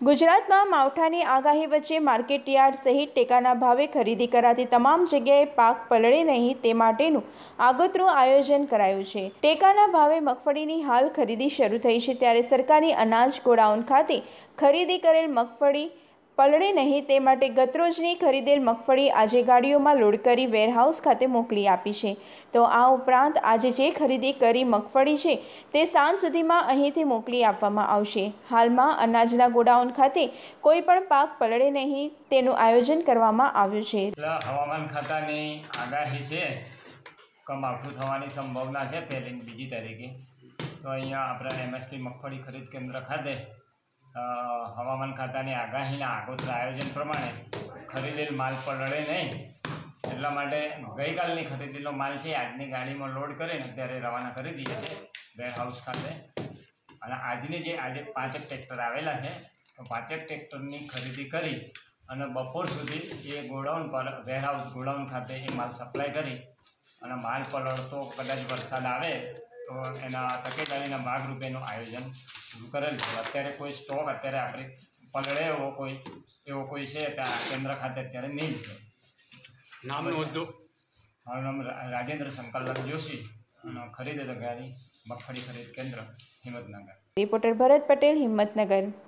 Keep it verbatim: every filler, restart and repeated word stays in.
ગુજરાતમાં માવઠાની આગાહી વચ્ચે માર્કેટયાર્ડ સહિત ટેકાના ભાવે ખરીદી કરાતી તમામ જગ્યાએ પાક પલળે નહીં તે માટેનું આગોતરું આયોજન કરાયું છે। ટેકાના ભાવે મગફળીની હાલ ખરીદી શરૂ થઈ છે, ત્યારે સરકારી અનાજ ગોડાઉન ખાતે ખરીદી કરેલ મગફળી પલળે નહીં તે માટે ગતરોજની ખરીદેલ મગફળી આજે ગાડીઓમાં લોડ કરી વેરહાઉસ ખાતે મોકલી આપી છે। તો આ ઉપરાંત આજે જે ખરીદી કરી મગફળી છે તે સાંજ સુધીમાં અહીંથી મોકલી આપવામાં આવશે। હાલમાં અનાજના ગોડાઉન ખાતે કોઈ પણ પાક પલળે નહીં તેનું આયોજન કરવામાં આવ્યું છે। હવામાન ખાતાની આગાહી છે કે માવઠું થવાની સંભાવના છે પહેલી બીજી તારીખે, તો અહીંયા આપણે એમએસપી મગફળી ખરીદ કેન્દ્ર ખાતે હવામાન ખાતાની આગાહીના આગોતરા આયોજન પ્રમાણે ખરીદેલ માલ પલળે નહીં એટલા માટે ગઈકાલની ખરીદેલો માલ છે આજની ગાડીમાં લોડ કરીને અત્યારે રવાના કરી દઈએ છીએ વેરહાઉસ ખાતે। અને આજની જે આજે પાંચેક ટ્રેક્ટર આવેલા છે તો પાંચેક ટ્રેક્ટરની ખરીદી કરી અને બપોર સુધી એ ગોડાઉન પર વેરહાઉસ ગોડાઉન ખાતે એ માલ સપ્લાય કરી અને માલ પલળતો કદાચ વરસાદ આવે તો એના તકેદારીના ભાગરૂપેનું આયોજન શરૂ કરેલ છે। અત્યારે કોઈ સ્ટોક અત્યારે આપણે પલળે એવો કોઈ એવો કોઈ છે ત્યાં કેન્દ્ર ખાતે અત્યારે નહીં છે। નામનો હોદ્દો? મારું નામ રાજેન્દ્ર શંકરલાલ જોશી અને ખરીદ અધિકારી મગફળી ખરીદ કેન્દ્ર હિંમતનગર। રિપોર્ટર ભરત પટેલ, હિંમતનગર।